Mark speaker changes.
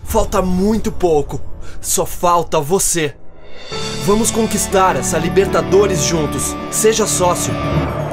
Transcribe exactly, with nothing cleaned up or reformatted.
Speaker 1: Falta muito pouco. Só falta você. Vamos conquistar essa Libertadores juntos. Seja sócio.